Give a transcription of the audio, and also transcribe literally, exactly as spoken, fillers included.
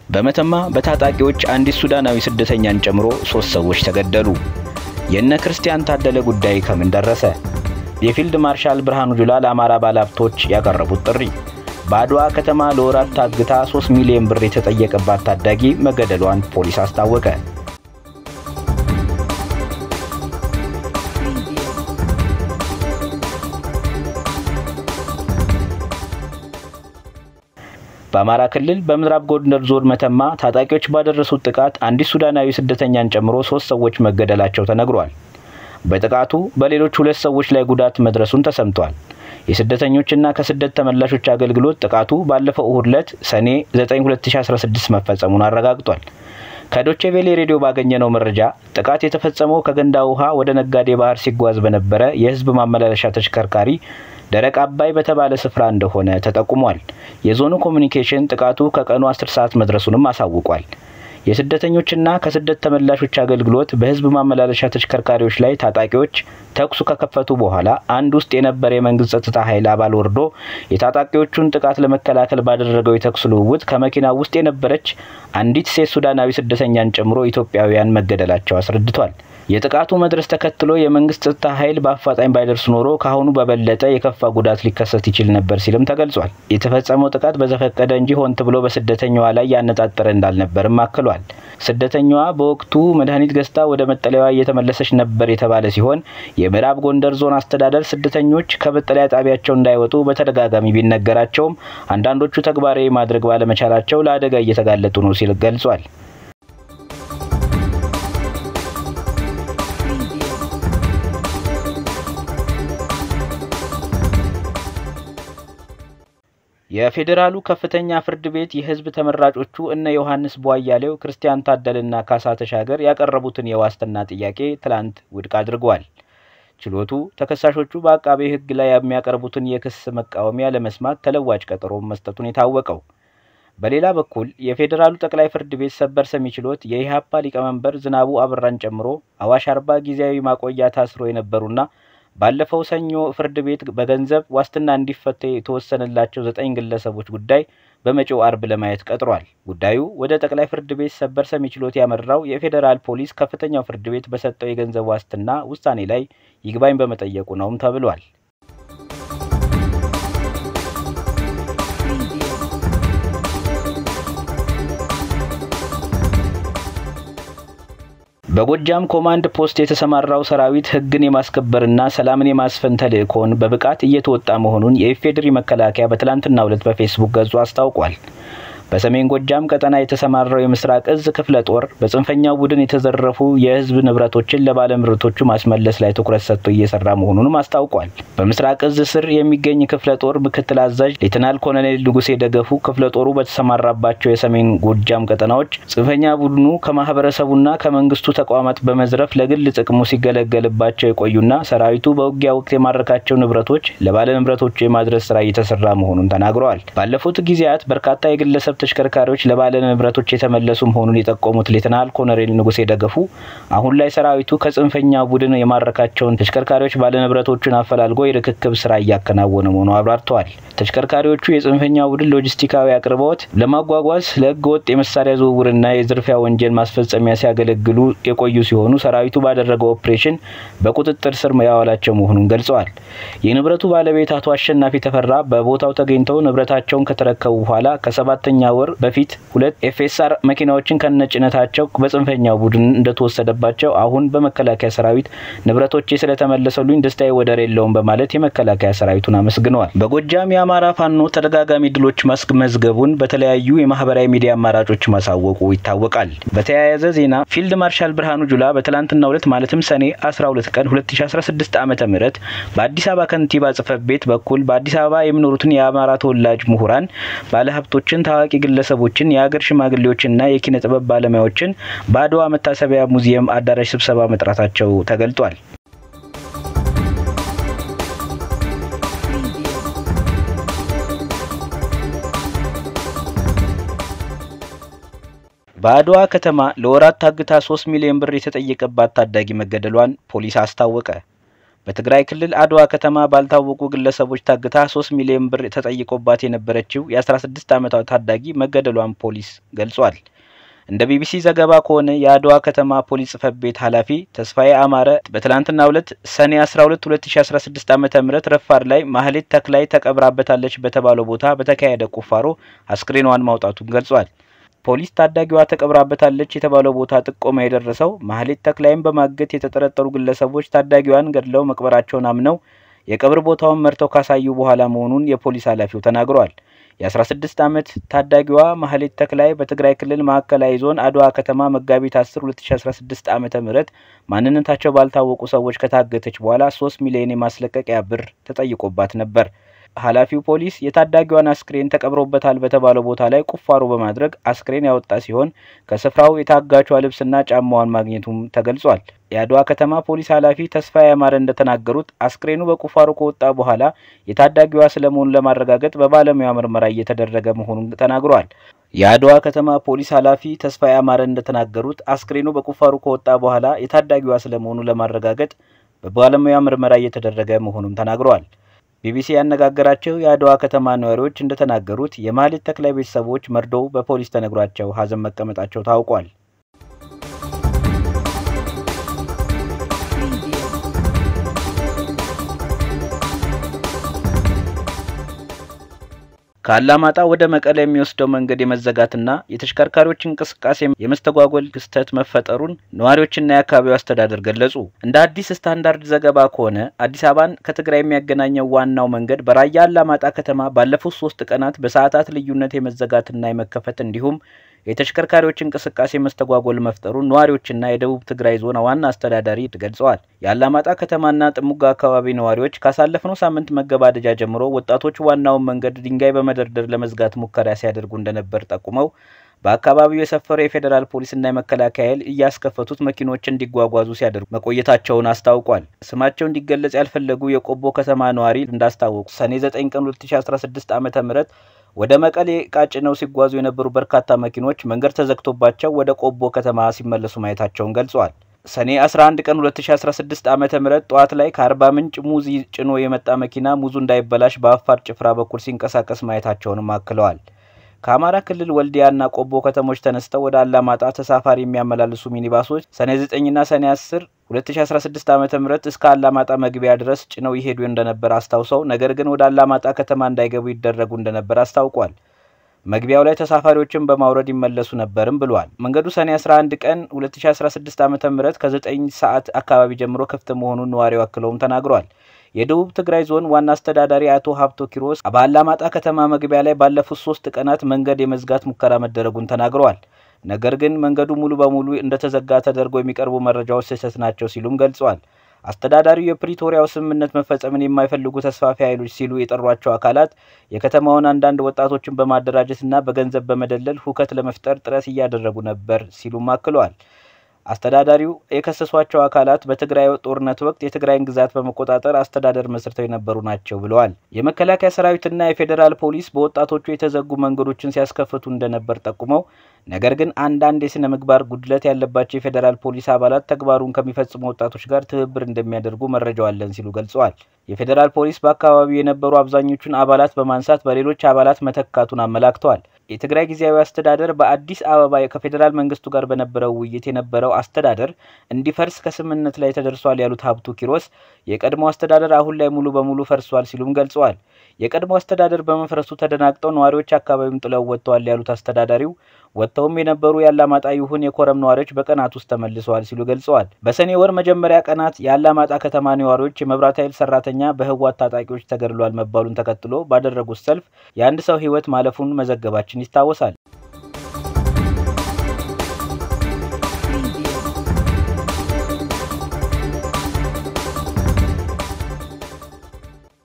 በመተማ በታጣቂዎች አንዲት ሱዳናዊ ስደተኛን ጨምሮ ሶስት ሰዎች ተገደሉ። የነ ክርስቲያን ታደለ ጉዳይ ከምን ደረሰ? የፊልድ ማርሻል ብርሃኑ ጁላ ለአማራ ባለሀብቶች ያቀረቡት ጥሪ። በአድዋ ከተማ ለወራት ታግታ ሶስት ሚሊዮን ብር የተጠየቀባት ታዳጊ መገደሏን ፖሊስ አስታወቀ። በአማራ ክልል በምዕራብ ጎንደር ዞን መተማ ታጣቂዎች ባደረሱት ጥቃት አንዲት ሱዳናዊ ስደተኛን ጨምሮ ሶስት ሰዎች መገደላቸው ተነግሯል። በጥቃቱ በሌሎች ሁለት ሰዎች ላይ ጉዳት መድረሱን ተሰምቷል። የስደተኞችና ከስደት ተመላሾች አገልግሎት ጥቃቱ ባለፈው እሁድ ዕለት ሰኔ ዘጠኝ ሁለት ሺህ አስራ ስድስት መፈጸሙን አረጋግጧል። ከዶቼ ቬሌ ሬዲዮ ባገኘነው መረጃ ጥቃት የተፈጸመው ከገንዳ ውሃ ወደ ነጋዴ ባህር ሲጓዝ በነበረ የህዝብ ማመላለሻ ተሽከርካሪ ደረቅ አባይ በተባለ ስፍራ እንደሆነ ተጠቁሟል። የዞኑ ኮሙኒኬሽን ጥቃቱ ከቀኑ አስር ሰዓት መድረሱንም አሳውቋል። የስደተኞችና ከስደት ተመላሾች አገልግሎት በህዝብ ማመላለሻ ተሽከርካሪዎች ላይ ታጣቂዎች ተኩስ ከከፈቱ በኋላ አንድ ውስጥ የነበረ የመንግስት ጸጥታ ኃይል አባል ወርዶ የታጣቂዎቹን ጥቃት ለመከላከል ባደረገው የተኩስ ልውውጥ ከመኪናው ውስጥ የነበረች አንዲት ሴት ሱዳናዊ ስደተኛን ጨምሮ ኢትዮጵያውያን መገደላቸው አስረድቷል። የጥቃቱ መድረስ ተከትሎ የመንግስት ጸጥታ ኃይል በአፋጣኝ ባይደርስ ኖሮ ካሁኑ በበለጠ የከፋ ጉዳት ሊከሰት ይችል ነበር ሲልም ተገልጿል። የተፈጸመው ጥቃት በዘፈቀደ እንጂ ሆን ተብሎ በስደተኛዋ ላይ ያነጣጠረ እንዳልነበርም አክሏል። ስደተኛዋ በወቅቱ መድኃኒት ገዝታ ወደ መጠለያዋ እየተመለሰች ነበር የተባለ ሲሆን የምዕራብ ጎንደር ዞን አስተዳደር ስደተኞች ከመጠለያ ጣቢያቸው እንዳይወጡ በተደጋጋሚ ቢነገራቸውም አንዳንዶቹ ተግባራዊ ማድረግ ባለመቻላቸው ለአደጋ እየተጋለጡ ነው ሲል ገልጿል። የፌደራሉ ከፍተኛ ፍርድ ቤት የህዝብ ተመራጮቹ እነ ዮሐንስ ቧያሌው ክርስቲያን ታደለና ካሳ ተሻገር ያቀረቡትን የዋስትና ጥያቄ ትላንት ውድቅ አድርጓል። ችሎቱ ተከሳሾቹ በአቃቤ ህግ ላይ የሚያቀርቡትን የክስ መቃወሚያ ለመስማት ተለዋጭ ቀጠሮ መስጠቱን የታወቀው። በሌላ በኩል የፌደራሉ ጠቅላይ ፍርድ ቤት ሰበር ሰሚ ችሎት የኢሃፓ ሊቀመንበር ዝናቡ አብራን ጨምሮ አዋሽ አርባ ጊዜያዊ ማቆያ ታስሮ የነበሩና ባለፈው ሰኞ ፍርድ ቤት በገንዘብ ዋስትና እንዲፈቱ የተወሰነላቸው ዘጠኝ ግለሰቦች ጉዳይ በመጪው አርብ ለማየት ቀጥሯል። ጉዳዩ ወደ ጠቅላይ ፍርድ ቤት ሰበር ሰሚ ችሎት ያመራው የፌደራል ፖሊስ ከፍተኛው ፍርድ ቤት በሰጠው የገንዘብ ዋስትና ውሳኔ ላይ ይግባኝ በመጠየቁ ነውም ተብሏል። በጎጃም ኮማንድ ፖስት የተሰማራው ሰራዊት ህግን የማስከበርና ሰላምን የማስፈን ተልእኮን በብቃት እየተወጣ መሆኑን የኢፌዴሪ መከላከያ በትላንትናው ዕለት በፌስቡክ ገጹ አስታውቋል። በሰሜን ጎጃም ቀጠና የተሰማራው የምስራቅ እዝ ክፍለ ጦር በጽንፈኛው ቡድን የተዘረፉ የህዝብ ንብረቶችን ለባለምርቶቹ ማስመለስ ላይ ትኩረት ሰጥቶ እየሰራ መሆኑንም አስታውቋል። በምስራቅ እዝ ስር የሚገኝ ክፍለ ጦር ምክትል አዛዥ ሌተናል ኮሎኔል ንጉሴ ደገፉ ክፍለ ጦሩ በተሰማራባቸው የሰሜን ጎጃም ቀጠናዎች ጽንፈኛ ቡድኑ ከማህበረሰቡና ከመንግስቱ ተቋማት በመዝረፍ ለግል ጥቅሙ ሲገለገልባቸው የቆዩና ሰራዊቱ በውጊያ ወቅት የማረካቸው ንብረቶች ለባለምርቶቹ የማድረስ ስራ እየተሰራ መሆኑን ተናግረዋል። ባለፉት ጊዜያት በርካታ የግለሰብ ተሽከርካሪዎች ለባለ ንብረቶች የተመለሱ መሆኑን የጠቆሙት ሌተናል ኮሎኔል ንጉሴ ደገፉ አሁን ላይ ሰራዊቱ ከጽንፈኛው ቡድን የማረካቸውን ተሽከርካሪዎች ባለ ንብረቶቹን አፈላልጎ የርክክብ ስራ እያከናወነ መሆኑን አብራርተዋል። ተሽከርካሪዎቹ የጽንፈኛው ቡድን ሎጂስቲካዊ አቅርቦት ለማጓጓዝ ለህገወጥ የመሳሪያ ዝውውርና የዝርፊያ ወንጀል ማስፈጸሚያ ሲያገለግሉ የቆዩ ሲሆኑ ሰራዊቱ ባደረገው ኦፕሬሽን በቁጥጥር ስር ያዋላቸው መሆኑን ገልጸዋል። የንብረቱ ባለቤት አቶ አሸናፊ ተፈራ በቦታው ተገኝተው ንብረታቸውን ከተረከቡ በኋላ ከሰባተኛ ወር በፊት ሁለት ኤፍኤስአር መኪናዎችን ከነጭነታቸው በጽንፈኛው ቡድን እንደተወሰደባቸው አሁን በመከላከያ ሰራዊት ንብረቶች ስለተመለሰሉኝ ደስታዬ ወደር የለውም በማለት የመከላከያ ሰራዊቱን አመስግነዋል። በጎጃም የአማራ ፋኖ ተደጋጋሚ ድሎች ማስመዝገቡን በተለያዩ የማህበራዊ ሚዲያ አማራጮች ማሳወቁ ይታወቃል። በተያያዘ ዜና ፊልድ ማርሻል ብርሃኑ ጁላ በትላንትናው ዕለት ማለትም ሰኔ አስራ ሁለት ቀን ሁለት ሺህ አስራ ስድስት ዓመተ ምህረት በአዲስ አበባ ከንቲባ ጽሕፈት ቤት በኩል በአዲስ አበባ የሚኖሩትን የአማራ ተወላጅ ምሁራን ባለሀብቶችን ታዋቂ ግለሰቦችን የሀገር ሽማግሌዎችና የኪነ ጥበብ ባለሙያዎችን በአድዋ መታሰቢያ ሙዚየም አዳራሽ ስብሰባ መጥራታቸው ተገልጧል። በአድዋ ከተማ ለወራት ታግታ ሶስት ሚሊዮን ብር የተጠየቀባት ታዳጊ መገደሏን ፖሊስ አስታወቀ። በትግራይ ክልል አድዋ ከተማ ባልታወቁ ግለሰቦች ታግታ ሶስት ሚሊዮን ብር ተጠይቆባት የነበረችው የ16 ዓመቷ ታዳጊ መገደሏን ፖሊስ ገልጿል። እንደ ቢቢሲ ዘገባ ከሆነ የአድዋ ከተማ ፖሊስ ጽፈት ቤት ኃላፊ ተስፋዬ አማረ በትላንትናው ዕለት ሰኔ አስራ ሁለት ሁለት ሺህ አስራ ስድስት ዓመተ ምህረት ረፋድ ላይ ማህሌት ተክላይ ተቀብራበታለች በተባለው ቦታ በተካሄደ ቁፋሮ አስክሬኗን ማውጣቱን ገልጿል። ፖሊስ ታዳጊዋ ተቀብራበታለች የተባለው ቦታ ጥቆማ የደረሰው ማህሌት ተክላይን በማገት የተጠረጠሩ ግለሰቦች ታዳጊዋን ገድለው መቅበራቸውን አምነው የቀብር ቦታውን መርተው ካሳዩ በኋላ መሆኑን የፖሊስ ኃላፊው ተናግሯል። የ16 ዓመት ታዳጊዋ ማህሌት ተክላይ በትግራይ ክልል ማዕከላዊ ዞን አድዋ ከተማ መጋቢት አስር ሁለት ሺህ አስራ ስድስት ዓመተ ምህረት ማንነታቸው ባልታወቁ ሰዎች ከታገተች በኋላ ሶስት ሚሊዮን የማስለቀቂያ ብር ተጠይቆባት ነበር። ኃላፊው ፖሊስ የታዳጊዋን አስክሬን ተቀብሮበታል በተባለው ቦታ ላይ ቁፋሮ በማድረግ አስክሬን ያወጣ ሲሆን ከስፍራው የታጋቿ ልብስና ጫማዋን ማግኘቱም ተገልጿል። የአድዋ ከተማ ፖሊስ ኃላፊ ተስፋዬ አማረ እንደተናገሩት አስክሬኑ በቁፋሮ ከወጣ በኋላ የታዳጊዋ ስለመሆኑ ለማረጋገጥ በባለሙያ ምርመራ እየተደረገ መሆኑን ተናግሯል። የአድዋ ከተማ ፖሊስ ኃላፊ ተስፋዬ አማረ እንደተናገሩት አስክሬኑ በቁፋሮ ከወጣ በኋላ የታዳጊዋ ስለመሆኑ ለማረጋገጥ በባለሙያ ምርመራ እየተደረገ መሆኑን ተናግሯል። ቢቢሲ ያነጋገራቸው የአድዋ ከተማ ነዋሪዎች እንደተናገሩት የማህሌት ተክላይ ቤተሰቦች መርዶው በፖሊስ ተነግሯቸው ሀዘን መቀመጣቸው ታውቋል። ከአላማጣ ወደ መቀሌ የሚወስደው መንገድ የመዘጋትና የተሽከርካሪዎች እንቅስቃሴ የመስተጓጎል ክስተት መፈጠሩን ነዋሪዎችና የአካባቢው አስተዳደር ገለጹ። እንደ አዲስ ስታንዳርድ ዘገባ ከሆነ አዲስ አበባን ከትግራይ የሚያገናኘው ዋናው መንገድ በራያ አላማጣ ከተማ ባለፉት ሶስት ቀናት በሰዓታት ልዩነት የመዘጋትና የመከፈት እንዲሁም የተሽከርካሪዎች እንቅስቃሴ መስተጓጎል መፍጠሩን ነዋሪዎችና የደቡብ ትግራይ ዞን ዋና አስተዳዳሪ ገልጸዋል። የአላማጣ ከተማና ጥሙጋ አካባቢ ነዋሪዎች ካሳለፈው ሳምንት መገባደጃ ጀምሮ ወጣቶች ዋናው መንገድ ድንጋይ በመደርደር ለመዝጋት ሙከራ ሲያደርጉ እንደነበር ጠቁመው በአካባቢው የሰፈረው የፌደራል ፖሊስና የመከላከያ ኃይል እያስከፈቱት መኪኖች እንዲጓጓዙ ሲያደርጉ መቆየታቸውን አስታውቋል። ስማቸው እንዲገለጽ ያልፈለጉ የቆቦ ከተማ ነዋሪ እንዳስታወቁ ሰኔ ዘጠኝ ቀን ሁለት ሺህ አስራ ስድስት ዓመተ ምህረት ወደ መቀሌ ቃጭነው ሲጓዙ የነበሩ በርካታ መኪኖች መንገድ ተዘግቶባቸው ወደ ቆቦ ከተማ ሲመለሱ ማየታቸውን ገልጸዋል። ሰኔ አስራ አንድ ቀን ሁለት ሺህ አስራ ስድስት ዓመተ ምህረት ጧት ላይ ከአርባ ምንጭ ሙዝ ጭኖ የመጣ መኪና ሙዙ እንዳይበላሽ በአፋር ጭፍራ በኩል ሲንቀሳቀስ ማየታቸውንም አክለዋል። ከአማራ ክልል ወልዲያና ቆቦ ከተሞች ተነስተው ወደ አላማጣ ተሳፋሪ የሚያመላልሱ ሚኒባሶች ሰኔ ዘጠኝ እና ሰኔ አስር ሁለት ሺህ አስራ ስድስት ዓመተ ምህረት እስከ አላማጣ መግቢያ ድረስ ጭነው ይሄዱ እንደነበር አስታውሰው ነገር ግን ወደ አላማጣ ከተማ እንዳይገቡ ይደረጉ እንደነበር አስታውቋል። መግቢያው ላይ ተሳፋሪዎችን በማውረድ ይመለሱ ነበርም ብሏል። መንገዱ ሰኔ አስራ አንድ ቀን ሁለት ሺህ አስራ ስድስት ዓመተ ምህረት ከዘጠኝ ሰዓት አካባቢ ጀምሮ ክፍት መሆኑን ነዋሪው አክለውም ተናግሯል። የደቡብ ትግራይ ዞን ዋና አስተዳዳሪ አቶ ሀብቶ ኪሮስ በአላማጣ ከተማ መግቢያ ላይ ባለፉት ሶስት ቀናት መንገድ የመዝጋት ሙከራ መደረጉን ተናግረዋል። ነገር ግን መንገዱ ሙሉ በሙሉ እንደተዘጋ ተደርጎ የሚቀርቡ መረጃዎች ስህተት ናቸው ሲሉም ገልጸዋል። አስተዳዳሪው የፕሪቶሪያው ስምምነት መፈጸምን የማይፈልጉ ተስፋፊ ኃይሎች ሲሉ የጠሯቸው አካላት የከተማውን አንዳንድ ወጣቶችን በማደራጀትና በገንዘብ በመደለል ሁከት ለመፍጠር ጥረት እያደረጉ ነበር ሲሉም አክለዋል። አስተዳዳሪው የከሰሷቸው አካላት በትግራይ ጦርነት ወቅት የትግራይን ግዛት በመቆጣጠር አስተዳደር መስርተው የነበሩ ናቸው ብለዋል። የመከላከያ ሰራዊትና የፌደራል ፖሊስ በወጣቶቹ የተዘጉ መንገዶችን ሲያስከፍቱ እንደነበር ጠቁመው ነገር ግን አንዳንድ የስነ ምግባር ጉድለት ያለባቸው የፌደራል ፖሊስ አባላት ተግባሩን ከሚፈጽሙ ወጣቶች ጋር ትብብር እንደሚያደርጉ መረጃው አለን ሲሉ ገልጸዋል። የፌደራል ፖሊስ በአካባቢው የነበሩ አብዛኞቹን አባላት በማንሳት በሌሎች አባላት መተካቱን አመላክተዋል። የትግራይ ጊዜያዊ አስተዳደር በአዲስ አበባ ከፌደራል መንግስቱ ጋር በነበረው ውይይት የነበረው አስተዳደር እንዲፈርስ ከስምምነት ላይ ተደርሷል ያሉት ሀብቱ ኪሮስ የቀድሞ አስተዳደር አሁን ላይ ሙሉ በሙሉ ፈርሷል ሲሉም ገልጸዋል። የቀድሞ አስተዳደር በመፍረሱ ተደናግጠው ነዋሪዎች አካባቢውን ጥለው ወጥተዋል ያሉት አስተዳዳሪው ወጥተውም የነበሩ ያላማጣ ይሁን የኮረም ነዋሪዎች በቀናት ውስጥ ተመልሰዋል ሲሉ ገልጸዋል። በሰኔ ወር መጀመሪያ ቀናት ያላማጣ ከተማ ነዋሪዎች የመብራት ኃይል ሰራተኛ በህዋት ታጣቂዎች ተገድሏል መባሉን ተከትሎ ባደረጉት ሰልፍ የአንድ ሰው ህይወት ማለፉን መዘገባችን ይታወሳል።